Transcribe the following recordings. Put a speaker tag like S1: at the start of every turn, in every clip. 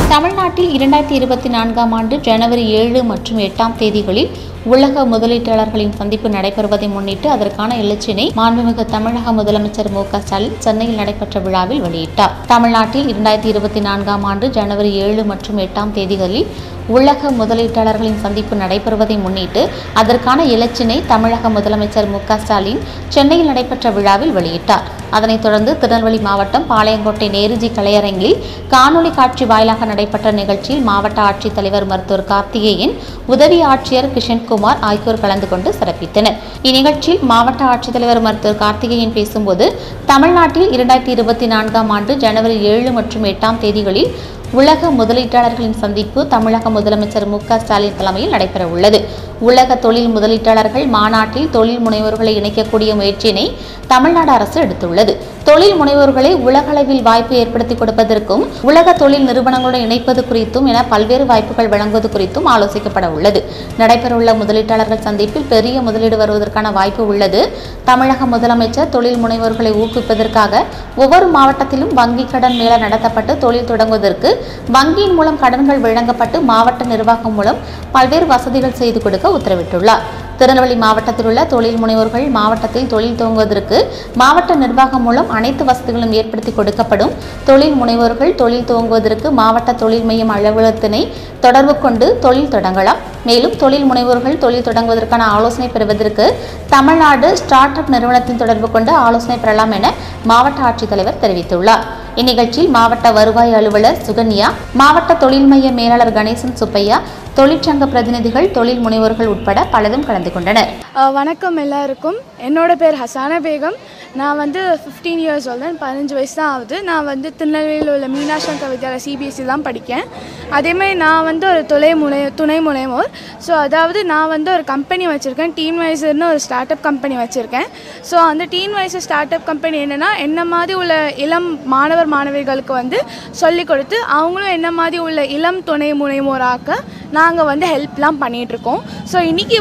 S1: தமிழ்நாட்டில் 2024ஆம் ஆண்டு ஜனவரி 7 மற்றும் 8ஆம் தேதிகளில் உலக முதலீட்டாளர்களின் சந்திப்பு நடைபெறுவதை முன்னிட்டு அதற்கான இலச்சினை மாண்புமிகு தமிழக முதலமைச்சர் மு.க. ஸ்டாலின் சென்னையில் நடைபெற்ற விழாவில் வெளியிட்டார். தமிழ்நாட்டில் 2024ஆம் ஆண்டு ஜனவரி 7 மற்றும் 8ஆம் தேதிகளில் உலக முதலீட்டாளர்களின் சந்திப்பு நடைபெறுவதை முன்னிட்டு அதற்கான இலச்சினை தமிழக முதலமைச்சர் மு.க. ஸ்டாலின் சென்னையில் நடைபெற்ற விழாவில் வெளியிட்டார். அதனைத் தொடர்ந்து திருநெல்வேலி மாவட்டம் பாளையங்கோட்டை நேருஜி கலையரங்கில் காணொலி காட்சி வாயிலாக நடைபெற்ற நிகழ்ச்சியில் மாவட்ட ஆட்சித்தலைவர் மருத்துவர் கார்த்திகேயன், உதவி ஆட்சியர் கிஷன்குமார் ஆகியோர் கலந்து கொண்டு சிறப்பித்தனர். இந்நிகழ்ச்சியில் மாவட்ட ஆட்சித்தலைவர் மருத்துவர் கார்த்திகேயன் பேசும்போது, தமிழ்நாட்டில் 2024ஆம் ஆண்டு ஜனவரி 7 மற்றும் 8ஆம் தேதிகளில் உலக முதலீட்டாளர்களின் சந்திப்பு தமிழக முதலமைச்சர் மு.க. ஸ்டாலின் தலைமையில் நடைபெற உள்ளது. உலக தொழில் முதலீட்டாளர்கள் மாநாட்டில் தொழில் முனைவோர்களை இணைக்கக்கூடிய முயற்சியினை தமிழ்நாடு அரசு எடுத்துள்ளது. தொழில் முனைவோர்களை உலகளவில் வாய்ப்பு ஏற்படுத்தி கொடுப்பதற்கும் உலக தொழில் நிறுவனங்களுடன் இணைப்பது குறித்தும் என பல்வேறு வாய்ப்புகள் வழங்குவது குறித்தும் ஆலோசிக்கப்பட உள்ளது. நடைபெறவுள்ள முதலீட்டாளர்கள் சந்திப்பில் பெரிய முதலீடு வருவதற்கான வாய்ப்பு உள்ளது. தமிழக முதலமைச்சர் தொழில் முனைவோர்களை ஊக்குவிப்பதற்காக ஒவ்வொரு மாவட்டத்திலும் வங்கி கடன் மேளா நடத்தப்பட்டு தொழில் தொடங்குவதற்கு வங்கியின் மூலம் கடன்கள் வழங்கப்பட்டு மாவட்ட நிர்வாகம் மூலம் பல்வேறு வசதிகள் செய்து கொடுக்க உத்தரவிட்டுள்ளார். திருநெல்வேலி மாவட்டத்தில் உள்ள தொழில் முனைவோர்கள் மாவட்டத்தில் தொழில் துவங்குவதற்கு மாவட்ட நிர்வாகம் மூலம் அனைத்து வசதிகளும் ஏற்படுத்தி கொடுக்கப்படும். தொழில் முனைவோர்கள் தொழில் துவங்குவதற்கு மாவட்ட தொழில் மையம் அலுவலகத்தினை தொடர்பு கொண்டு தொழில் தொடங்கலாம். மேலும் தொழில் முனைவோர்கள் தொழில் தொடங்குவதற்கான ஆலோசனை பெறுவதற்கு தமிழ்நாடு ஸ்டார்ட் அப் நிறுவனத்தின் தொடர்பு கொண்டு ஆலோசனை பெறலாம் என மாவட்ட ஆட்சித்தலைவர் தெரிவித்துள்ளார். இந்நிகழ்ச்சியில் மாவட்ட வருவாய் அலுவலர் சுகன்யா, மாவட்ட தொழில் மைய மேலாளர் கணேசன் சுப்பையா, தொழிற்சங்க பிரதிநிதிகள், தொழில் முனைவோர்கள் உட்பட பலரும் கலந்து கொண்டனர்.
S2: வணக்கம் எல்லாருக்கும். என்னோட பேர் ஹசானா பேகம். நான் 15 இயர்ஸ் ஓல்டு, 15 வயசு தான் ஆகுது. நான் திருநெல்வேலியில் உள்ள மீனாட்சி வித்யாலயா சிபிஎஸ்சி தான் படிக்கேன். அதேமாதிரி நான் ஒரு துணை முனைவோர். ஸோ அதாவது நான் ஒரு கம்பெனி வச்சுருக்கேன், டீன் வைசர்னு ஒரு ஸ்டார்ட் அப் கம்பெனி வச்சுருக்கேன். ஸோ அந்த teen wiser startup company என்னென்னா, என்ன மாதிரி உள்ள இளம் மாணவர்களுக்கு சொல்லிக் கொடுத்து அவங்களும் என்ன மாதிரி உள்ள இளம் துணை முனைவோராக்க நாங்கள் ஹெல்ப்லாம் பண்ணிகிட்ருக்கோம். ஸோ இன்றைக்கி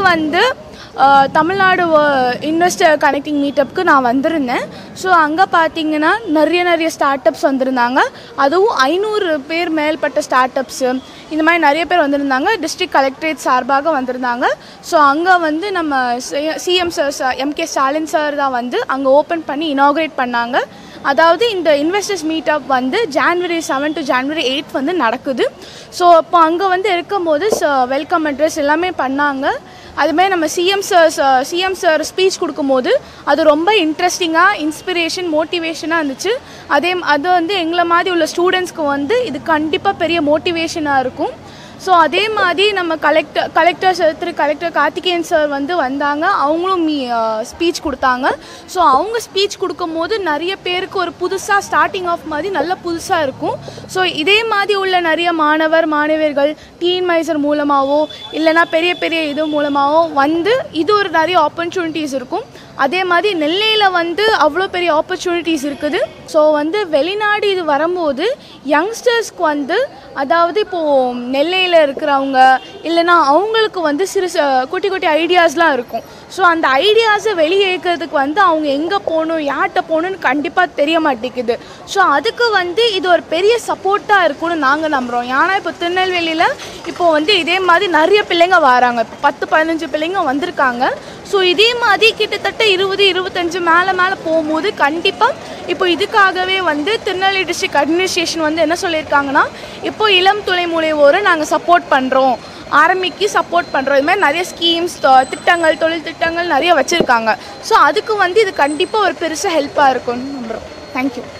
S2: தமிழ்நாடு இன்வெஸ்டர் கனெக்டிங் மீட்டப்புக்கு நான் வந்திருந்தேன். ஸோ அங்கே பார்த்தீங்கன்னா நிறைய ஸ்டார்ட் அப்ஸ் வந்திருந்தாங்க. அதுவும் 500 பேர் மேற்பட்ட ஸ்டார்ட் அப்ஸு இந்த மாதிரி நிறைய பேர் வந்திருந்தாங்க. டிஸ்ட்ரிக்ட் கலெக்டரேட் சார்பாக வந்திருந்தாங்க. ஸோ அங்கே நம்ம CM sir M K. Stalin sir தான் அங்கே ஓப்பன் பண்ணி இனாக்ரேட் பண்ணாங்க. அதாவது இந்த investors meetup January 7 to January 8 நடக்குது. ஸோ இப்போ அங்கே இருக்கும்போது வெல்கம் அட்ரஸ் எல்லாமே பண்ணாங்க. அதுமாதிரி நம்ம சிஎம் சார் ஸ்பீச் கொடுக்கும்போது அது ரொம்ப இன்ட்ரெஸ்டிங்காக, இன்ஸ்பிரேஷன், மோட்டிவேஷனாக இருந்துச்சு. அது எங்களை மாதிரி உள்ள ஸ்டூடெண்ட்ஸ்க்கு இது கண்டிப்பாக பெரிய மோட்டிவேஷனாக இருக்கும். ஸோ அதே மாதிரி நம்ம கலெக்டர் கார்த்திகேயன் சார் வந்தாங்க. அவங்களும் ஸ்பீச் கொடுத்தாங்க. ஸோ அவங்க ஸ்பீச் கொடுக்கும்போது நிறைய பேருக்கு ஒரு புதுசாக ஸ்டார்டிங் ஆஃப் மாதிரி நல்ல புதுசாக இருக்கும். ஸோ இதே மாதிரி உள்ள நிறைய மாணவர்கள் டீன் வைசர் மூலமாகவோ இல்லைனா பெரிய இது மூலமாகவோ இது ஒரு நிறைய ஆப்பர்ச்சுனிட்டிஸ் இருக்கும். அதே மாதிரி நெல்லையில் அவ்வளோ பெரிய ஆப்பர்ச்சுனிட்டிஸ் இருக்குது. ஸோ வெளிநாடு இது வரும்போது யங்ஸ்டர்ஸ்க்கு அதாவது இப்போது நெல்லையில் இருக்கிறவங்க இல்லைனா அவங்களுக்கு சிறு குட்டி ஐடியாஸ்லாம் இருக்கும். ஸோ அந்த ஐடியாஸை வெளியே இருக்கிறதுக்கு அவங்க எங்கே போகணும், யார்கிட்ட போகணுன்னு கண்டிப்பாக தெரிய மாட்டேங்குது. ஸோ அதுக்கு இது ஒரு பெரிய சப்போர்ட்டாக இருக்கும்னு நாங்கள் நம்புகிறோம். ஏன்னா இப்போ திருநெல்வேலியில் இப்போது இதே மாதிரி நிறைய பிள்ளைங்க வராங்க. இப்போ 10-15 பிள்ளைங்க வந்திருக்காங்க. ஸோ இதே மாதிரி கிட்டத்தட்ட 20-25 மேலே போகும்போது கண்டிப்பாக இப்போ இதுக்காகவே திருநெல்வேலி டிஸ்ட்ரிக்ட் அட்மினிஸ்ட்ரேஷன் என்ன சொல்லியிருக்காங்கன்னா, இப்போ இளம் துணை முனைவோரை நாங்கள் சப்போர்ட் பண்ணுறோம், ஆர்மிக்கு சப்போர்ட் பண்ணுறோம். இது மாதிரி நிறைய ஸ்கீம்ஸ், திட்டங்கள், தொழில் திட்டங்கள் நிறைய வச்சுருக்காங்க. ஸோ அதுக்கு இது கண்டிப்பாக ஒரு பெருசாக ஹெல்ப்பாக இருக்கும்னு நம்புகிறோம். தேங்க்யூ.